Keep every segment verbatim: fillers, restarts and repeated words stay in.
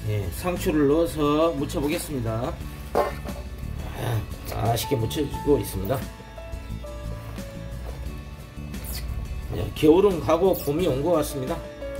예, 상추를 넣어서 무쳐 보겠습니다. 아, 맛있게 무쳐지고 있습니다. 예, 겨울은 가고 봄이 온 것 같습니다.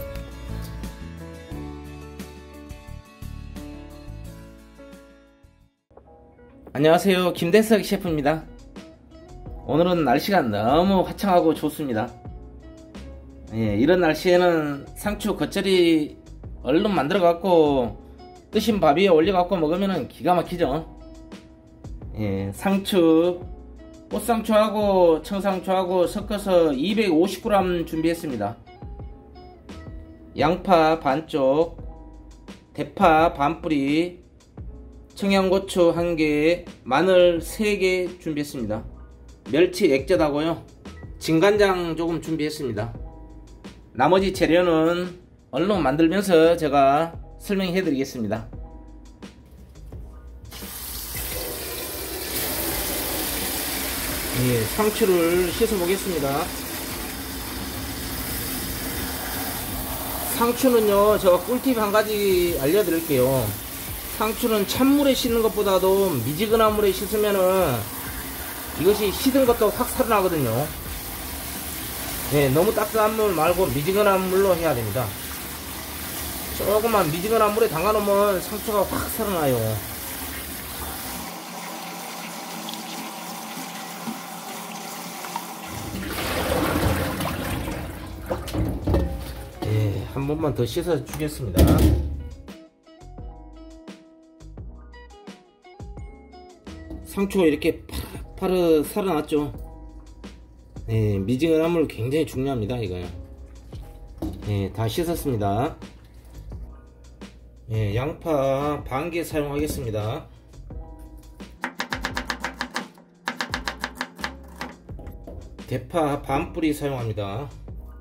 안녕하세요, 김대석 셰프입니다. 오늘은 날씨가 너무 화창하고 좋습니다. 예, 이런 날씨에는 상추 겉절이 얼른 만들어 갖고 뜨신 밥 위에 올려 갖고 먹으면 기가 막히죠. 예, 상추 꽃상추하고 청상추하고 섞어서 이백오십 그램 준비했습니다. 양파 반쪽, 대파 반뿌리, 청양고추 한 개, 마늘 세 개 준비했습니다. 멸치 액젓하고요, 진간장 조금 준비했습니다. 나머지 재료는 얼른 만들면서 제가 설명해 드리겠습니다. 예, 상추를 씻어 보겠습니다. 상추는요, 제가 꿀팁 한 가지 알려드릴게요. 상추는 찬물에 씻는 것보다도 미지근한 물에 씻으면은 이것이 씻은 것도 확 살아나거든요. 네, 너무 따뜻한 물 말고 미지근한 물로 해야 됩니다. 조금만 미지근한 물에 담가 놓으면 상추가 확 살아나요. 네, 한 번만 더 씻어 주겠습니다. 상추가 이렇게 파르파르 살아났죠. 네, 미지근한 물 굉장히 중요합니다. 이거요. 네, 다 씻었습니다. 네, 양파 반 개 사용하겠습니다. 대파 반 뿌리 사용합니다.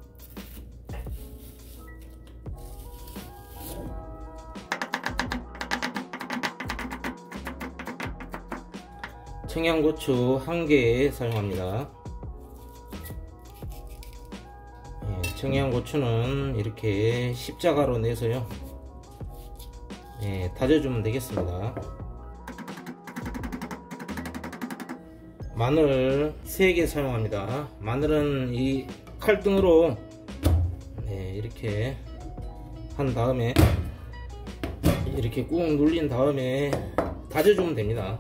청양고추 한 개 사용합니다. 예, 청양고추는 이렇게 십자가로 내서요, 예, 다져주면 되겠습니다. 마늘 세 개 사용합니다. 마늘은 이 칼등으로 예, 이렇게 한 다음에 이렇게 꾹 눌린 다음에 다져주면 됩니다.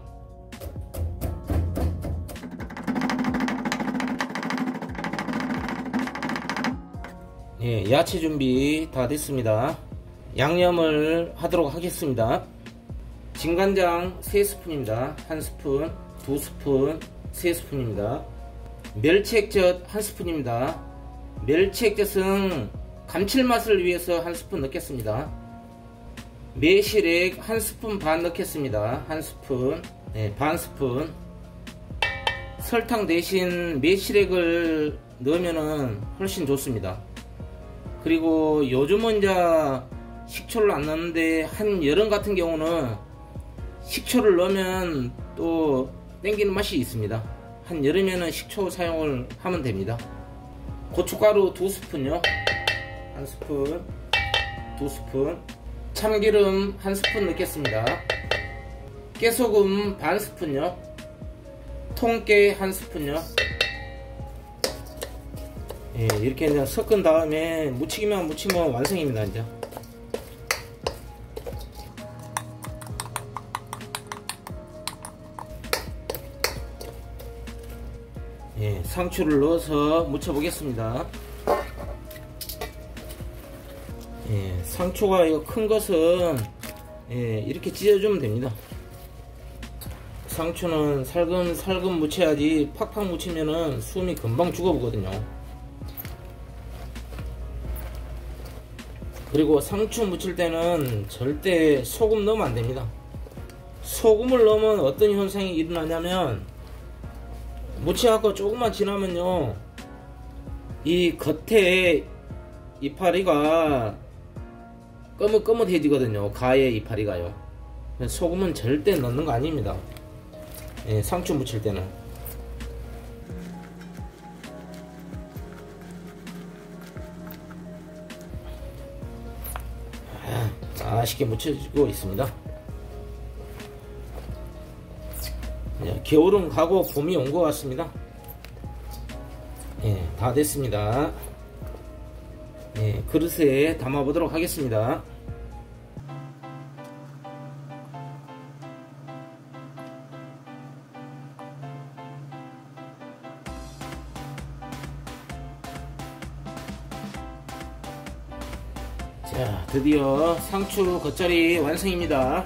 예, 야채 준비 다 됐습니다. 양념을 하도록 하겠습니다. 진간장 세 스푼입니다. 한 스푼, 두 스푼, 세 스푼입니다. 멸치액젓 한 스푼입니다. 멸치액젓은 감칠맛을 위해서 한 스푼 넣겠습니다. 매실액 한 스푼 반 넣겠습니다. 한 스푼, 네, 반 스푼. 설탕 대신 매실액을 넣으면 훨씬 좋습니다. 그리고 요즘은 이제 식초를 안 넣는데 한여름 같은 경우는 식초를 넣으면 또 땡기는 맛이 있습니다. 한여름에는 식초 사용을 하면 됩니다. 고춧가루 두 스푼요. 한 스푼, 두 스푼. 참기름 한 스푼 넣겠습니다. 깨소금 반 스푼요. 통깨 한 스푼요. 예, 이렇게 이제 섞은 다음에 무치기만 무치면 완성입니다. 이제 예, 상추를 넣어서 무쳐 보겠습니다. 예, 상추가 이거 큰 것은 예, 이렇게 찢어주면 됩니다. 상추는 살금살금 무쳐야지 팍팍 무치면은 숨이 금방 죽어보거든요. 그리고 상추 무칠 때는 절대 소금 넣으면 안됩니다. 소금을 넣으면 어떤 현상이 일어나냐면, 무쳐갖고 조금만 지나면요, 이 겉에 이파리가 꺼뭇꺼뭇해지거든요. 가의 이파리가요. 소금은 절대 넣는 거 아닙니다. 예, 상추 무칠 때는. 아, 맛있게 무쳐지고 있습니다. 예, 겨울은 가고 봄이 온 것 같습니다. 예, 다 됐습니다. 예, 그릇에 담아 보도록 하겠습니다. 자, 드디어 상추 겉절이 완성입니다.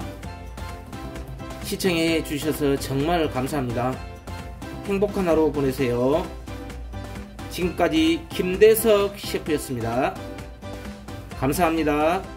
시청해 주셔서 정말 감사합니다. 행복한 하루 보내세요. 지금까지 김대석 셰프였습니다. 감사합니다.